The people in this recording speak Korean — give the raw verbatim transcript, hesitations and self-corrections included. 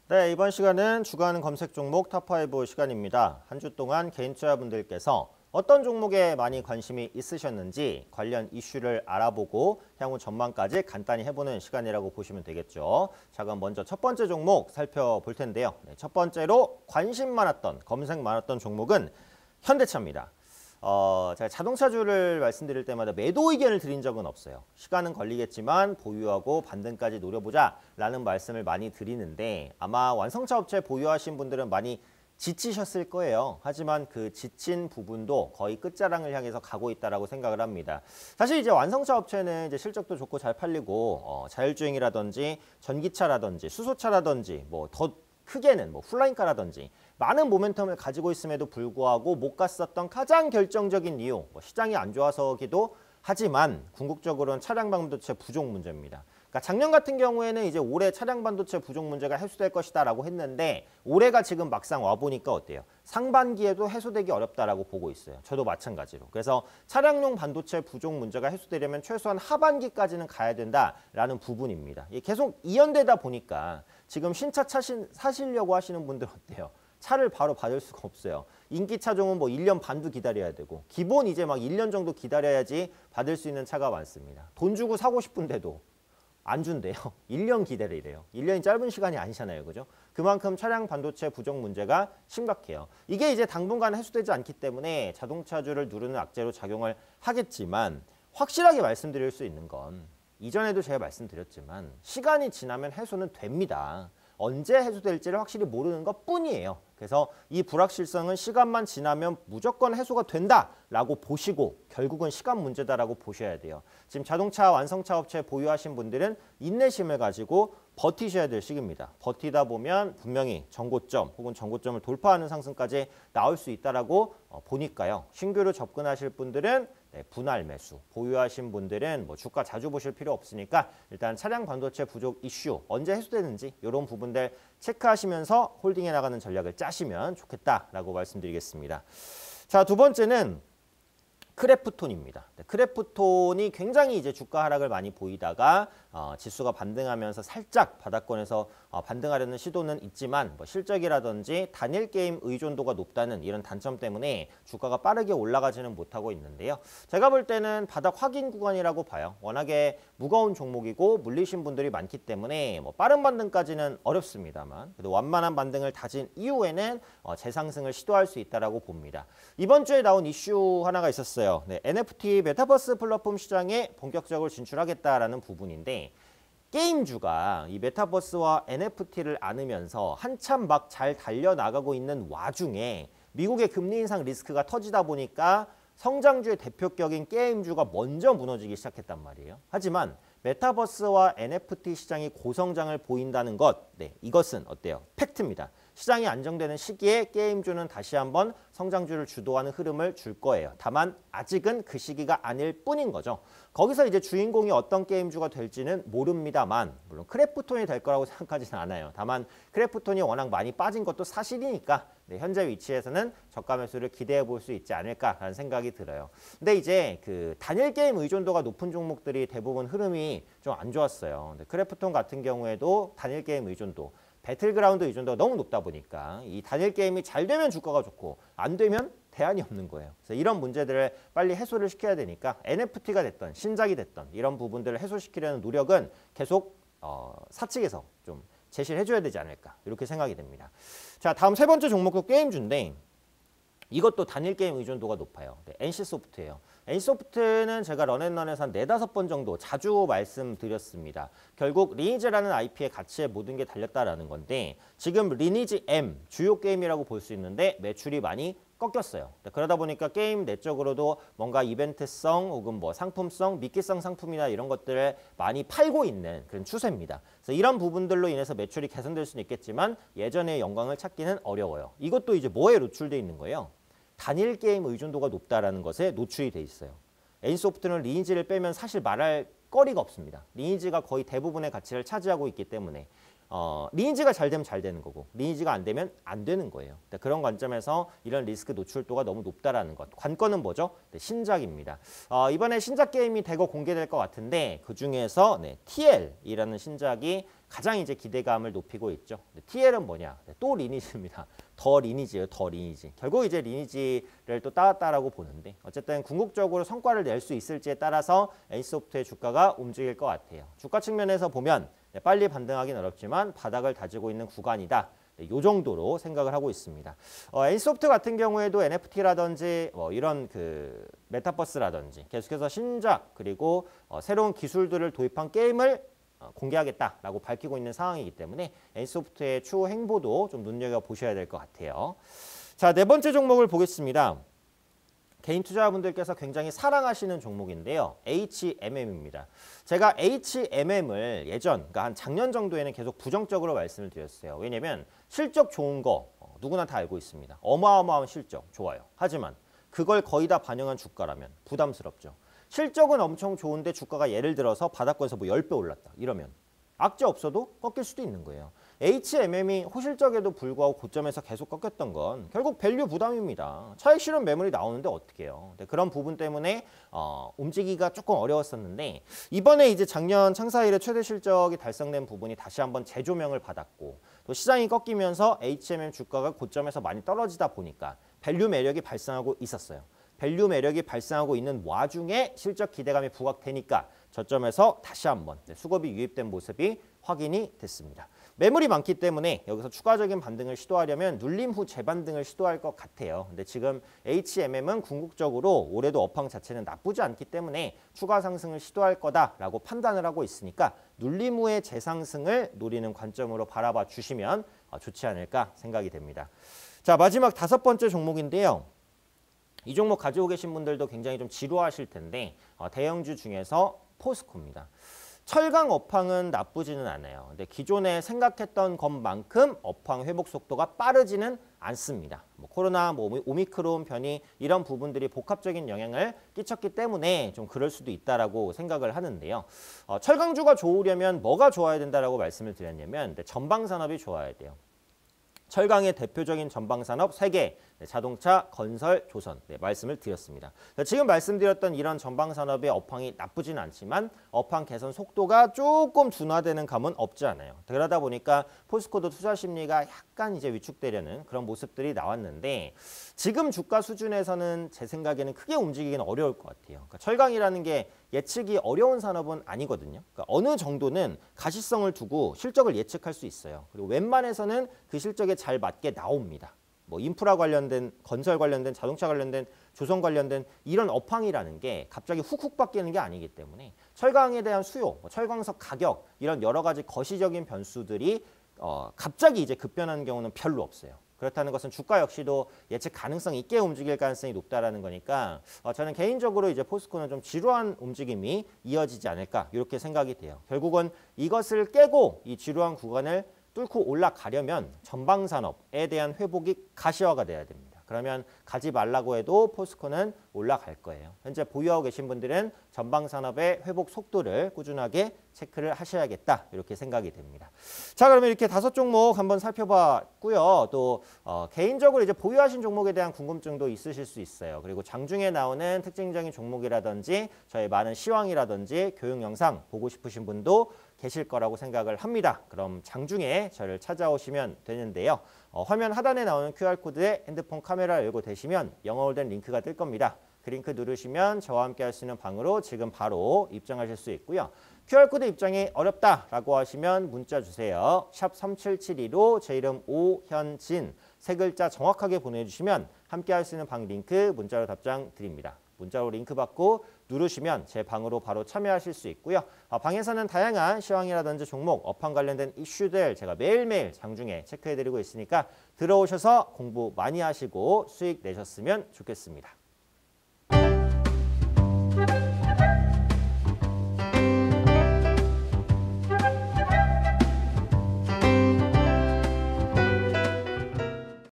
네, 이번 시간은 주간 검색 종목 탑오 시간입니다. 한 주 동안 개인 투자분들께서 어떤 종목에 많이 관심이 있으셨는지 관련 이슈를 알아보고 향후 전망까지 간단히 해보는 시간이라고 보시면 되겠죠. 자, 그럼 먼저 첫 번째 종목 살펴볼 텐데요. 네, 첫 번째로 관심 많았던, 검색 많았던 종목은 현대차입니다. 어, 제가 자동차주를 말씀드릴 때마다 매도 의견을 드린 적은 없어요. 시간은 걸리겠지만 보유하고 반등까지 노려보자 라는 말씀을 많이 드리는데 아마 완성차 업체 보유하신 분들은 많이 지치셨을 거예요. 하지만 그 지친 부분도 거의 끝자락을 향해서 가고 있다라고 생각을 합니다. 사실 이제 완성차 업체는 이제 실적도 좋고 잘 팔리고 어, 자율주행이라든지 전기차라든지 수소차라든지 뭐 더 크게는 뭐 플라잉카라든지 많은 모멘텀을 가지고 있음에도 불구하고 못 갔었던 가장 결정적인 이유, 뭐 시장이 안 좋아서기도 하지만 궁극적으로는 차량 반도체 부족 문제입니다. 그러니까 작년 같은 경우에는 이제 올해 차량 반도체 부족 문제가 해소될 것이다라고 했는데 올해가 지금 막상 와 보니까 어때요? 상반기에도 해소되기 어렵다라고 보고 있어요. 저도 마찬가지로. 그래서 차량용 반도체 부족 문제가 해소되려면 최소한 하반기까지는 가야 된다라는 부분입니다. 계속 이연되다 보니까 지금 신차 차신, 사시려고 하시는 분들 어때요? 차를 바로 받을 수가 없어요. 인기 차종은 뭐 일 년 반도 기다려야 되고 기본 이제 막 일 년 정도 기다려야지 받을 수 있는 차가 많습니다. 돈 주고 사고 싶은데도 안 준대요. 일 년 기다리래요. 일 년이 짧은 시간이 아니잖아요. 그죠? 그만큼 차량 반도체 부족 문제가 심각해요. 이게 이제 당분간 해소되지 않기 때문에 자동차주를 누르는 악재로 작용을 하겠지만 확실하게 말씀드릴 수 있는 건 이전에도 제가 말씀드렸지만 시간이 지나면 해소는 됩니다. 언제 해소될지를 확실히 모르는 것뿐이에요. 그래서 이 불확실성은 시간만 지나면 무조건 해소가 된다라고 보시고 결국은 시간 문제다라고 보셔야 돼요. 지금 자동차 완성차 업체 보유하신 분들은 인내심을 가지고 버티셔야 될 시기입니다. 버티다 보면 분명히 전고점 혹은 전고점을 돌파하는 상승까지 나올 수 있다라고 어, 보니까요. 신규로 접근하실 분들은 네, 분할 매수, 보유하신 분들은 뭐 주가 자주 보실 필요 없으니까 일단 차량 반도체 부족 이슈 언제 해소되는지 이런 부분들 체크하시면서 홀딩해 나가는 전략을 짜시면 좋겠다라고 말씀드리겠습니다. 자, 두 번째는 크래프톤입니다. 네, 크래프톤이 굉장히 이제 주가 하락을 많이 보이다가 어, 지수가 반등하면서 살짝 바닥권에서 어, 반등하려는 시도는 있지만 뭐 실적이라든지 단일 게임 의존도가 높다는 이런 단점 때문에 주가가 빠르게 올라가지는 못하고 있는데요. 제가 볼 때는 바닥 확인 구간이라고 봐요. 워낙에 무거운 종목이고 물리신 분들이 많기 때문에 뭐 빠른 반등까지는 어렵습니다만 그래도 완만한 반등을 다진 이후에는 어, 재상승을 시도할 수 있다라고 봅니다. 이번 주에 나온 이슈 하나가 있었어요. 네, 엔에프티 메타버스 플랫폼 시장에 본격적으로 진출하겠다라는 부분인데 게임주가 이 메타버스와 엔에프티를 안으면서 한참 막 잘 달려나가고 있는 와중에 미국의 금리 인상 리스크가 터지다 보니까 성장주의 대표격인 게임주가 먼저 무너지기 시작했단 말이에요. 하지만 메타버스와 엔에프티 시장이 고성장을 보인다는 것, 네, 이것은 어때요? 팩트입니다. 시장이 안정되는 시기에 게임주는 다시 한번 성장주를 주도하는 흐름을 줄 거예요. 다만 아직은 그 시기가 아닐 뿐인 거죠. 거기서 이제 주인공이 어떤 게임주가 될지는 모릅니다만 물론 크래프톤이 될 거라고 생각하지는 않아요. 다만 크래프톤이 워낙 많이 빠진 것도 사실이니까 네, 현재 위치에서는 저가 매수를 기대해 볼 수 있지 않을까라는 생각이 들어요. 근데 이제 그 단일 게임 의존도가 높은 종목들이 대부분 흐름이 좀 안 좋았어요. 근데 크래프톤 같은 경우에도 단일 게임 의존도 배틀그라운드 의존도가 너무 높다 보니까 이 단일 게임이 잘 되면 주가가 좋고 안 되면 대안이 없는 거예요. 그래서 이런 문제들을 빨리 해소를 시켜야 되니까 엔에프티가 됐던 신작이 됐던 이런 부분들을 해소시키려는 노력은 계속 어, 사측에서 좀 제시를 해줘야 되지 않을까 이렇게 생각이 됩니다. 자, 다음 세 번째 종목도 게임주인데 이것도 단일 게임 의존도가 높아요. 네, 엔씨소프트예요. 엔씨소프트는 제가 런앤런에서 한 네다섯 번 정도 자주 말씀드렸습니다. 결국 리니지라는 아이피의 가치에 모든 게 달렸다라는 건데 지금 리니지 M 주요 게임이라고 볼 수 있는데 매출이 많이 꺾였어요. 그러다 보니까 게임 내적으로도 뭔가 이벤트성 혹은 뭐 상품성, 미끼성 상품이나 이런 것들을 많이 팔고 있는 그런 추세입니다. 그래서 이런 부분들로 인해서 매출이 개선될 수는 있겠지만 예전의 영광을 찾기는 어려워요. 이것도 이제 뭐에 노출되어 있는 거예요? 단일 게임 의존도가 높다라는 것에 노출이 돼 있어요. 엔소프트는 리니지를 빼면 사실 말할 거리가 없습니다. 리니지가 거의 대부분의 가치를 차지하고 있기 때문에 어, 리니지가 잘 되면 잘 되는 거고 리니지가 안 되면 안 되는 거예요. 그런 관점에서 이런 리스크 노출도가 너무 높다라는 것. 관건은 뭐죠? 네, 신작입니다. 어, 이번에 신작 게임이 대거 공개될 것 같은데 그중에서 네, 티엘이라는 신작이 가장 이제 기대감을 높이고 있죠. 네, 티엘은 뭐냐? 네, 또 리니지입니다. 더 리니지예요. 더 리니지. 결국 이제 리니지를 또 따왔다라고 보는데 어쨌든 궁극적으로 성과를 낼 수 있을지에 따라서 엔씨소프트의 주가가 움직일 것 같아요. 주가 측면에서 보면 네, 빨리 반등하기는 어렵지만 바닥을 다지고 있는 구간이다. 네, 이 정도로 생각을 하고 있습니다. 어, 엔씨소프트 같은 경우에도 엔에프티라든지 뭐 이런 그 메타버스라든지 계속해서 신작 그리고 어, 새로운 기술들을 도입한 게임을 어, 공개하겠다라고 밝히고 있는 상황이기 때문에 엔씨소프트의 추후 행보도 좀 눈여겨보셔야 될 것 같아요. 자, 네 번째 종목을 보겠습니다. 개인 투자자분들께서 굉장히 사랑하시는 종목인데요. 에이치엠엠입니다. 제가 에이치엠엠을 예전, 그러니까 한 작년 정도에는 계속 부정적으로 말씀을 드렸어요. 왜냐면 실적 좋은 거 어, 누구나 다 알고 있습니다. 어마어마한 실적 좋아요. 하지만 그걸 거의 다 반영한 주가라면 부담스럽죠. 실적은 엄청 좋은데 주가가 예를 들어서 바닥권에서 뭐 십 배 올랐다. 이러면 악재 없어도 꺾일 수도 있는 거예요. 에이치엠엠이 호실적에도 불구하고 고점에서 계속 꺾였던 건 결국 밸류 부담입니다. 차익 실현 매물이 나오는데 어떻게 해요? 네, 그런 부분 때문에 어, 움직이기가 조금 어려웠었는데 이번에 이제 작년 창사 이래 최대 실적이 달성된 부분이 다시 한번 재조명을 받았고 또 시장이 꺾이면서 에이치엠엠 주가가 고점에서 많이 떨어지다 보니까 밸류 매력이 발생하고 있었어요. 밸류 매력이 발생하고 있는 와중에 실적 기대감이 부각되니까 저점에서 다시 한번 수급이 유입된 모습이 확인이 됐습니다. 매물이 많기 때문에 여기서 추가적인 반등을 시도하려면 눌림 후 재반등을 시도할 것 같아요. 근데 지금 에이치엠엠은 궁극적으로 올해도 업황 자체는 나쁘지 않기 때문에 추가 상승을 시도할 거다라고 판단을 하고 있으니까 눌림 후의 재상승을 노리는 관점으로 바라봐 주시면 좋지 않을까 생각이 됩니다. 자, 마지막 다섯 번째 종목인데요. 이 종목 가지고 계신 분들도 굉장히 좀 지루하실 텐데 어, 대형주 중에서 포스코입니다. 철강 업황은 나쁘지는 않아요. 근데 기존에 생각했던 것만큼 업황 회복 속도가 빠르지는 않습니다. 뭐 코로나, 뭐 오미크론 변이 이런 부분들이 복합적인 영향을 끼쳤기 때문에 좀 그럴 수도 있다라고 생각을 하는데요. 어, 철강주가 좋으려면 뭐가 좋아야 된다라고 말씀을 드렸냐면 전방 산업이 좋아야 돼요. 철강의 대표적인 전방산업 세 개, 네, 자동차, 건설, 조선 네, 말씀을 드렸습니다. 지금 말씀드렸던 이런 전방산업의 업황이 나쁘진 않지만 업황 개선 속도가 조금 둔화되는 감은 없지 않아요. 그러다 보니까 포스코도 투자 심리가 약간 이제 위축되려는 그런 모습들이 나왔는데 지금 주가 수준에서는 제 생각에는 크게 움직이기는 어려울 것 같아요. 그러니까 철강이라는 게 예측이 어려운 산업은 아니거든요. 그러니까 어느 정도는 가시성을 두고 실적을 예측할 수 있어요. 그리고 웬만해서는 그 실적에 잘 맞게 나옵니다. 뭐 인프라 관련된, 건설 관련된, 자동차 관련된, 조선 관련된 이런 업황이라는 게 갑자기 훅훅 바뀌는 게 아니기 때문에 철강에 대한 수요, 철강석 가격 이런 여러 가지 거시적인 변수들이 어, 갑자기 이제 급변하는 경우는 별로 없어요. 그렇다는 것은 주가 역시도 예측 가능성 있게 움직일 가능성이 높다라는 거니까 어, 저는 개인적으로 이제 포스코는 좀 지루한 움직임이 이어지지 않을까 이렇게 생각이 돼요. 결국은 이것을 깨고 이 지루한 구간을 뚫고 올라가려면 전방산업에 대한 회복이 가시화가 돼야 됩니다. 그러면 가지 말라고 해도 포스코는 올라갈 거예요. 현재 보유하고 계신 분들은 전방산업의 회복 속도를 꾸준하게 체크를 하셔야겠다 이렇게 생각이 됩니다. 자, 그러면 이렇게 다섯 종목 한번 살펴봤고요. 또 어, 개인적으로 이제 보유하신 종목에 대한 궁금증도 있으실 수 있어요. 그리고 장중에 나오는 특징적인 종목이라든지 저희 많은 시황이라든지 교육 영상 보고 싶으신 분도 계실 거라고 생각을 합니다. 그럼 장중에 저를 찾아오시면 되는데요. 어, 화면 하단에 나오는 큐알코드에 핸드폰 카메라 열고 되시면 영어로 된 링크가 뜰 겁니다. 그 링크 누르시면 저와 함께 할 수 있는 방으로 지금 바로 입장하실 수 있고요. 큐알코드 입장이 어렵다라고 하시면 문자 주세요. 샵 삼칠칠이로 제 이름 오현진 세 글자 정확하게 보내주시면 함께 할 수 있는 방 링크 문자로 답장 드립니다. 문자로 링크 받고 누르시면 제 방으로 바로 참여하실 수 있고요. 방에서는 다양한 시황이라든지 종목, 업황 관련된 이슈들 제가 매일매일 장중에 체크해드리고 있으니까 들어오셔서 공부 많이 하시고 수익 내셨으면 좋겠습니다.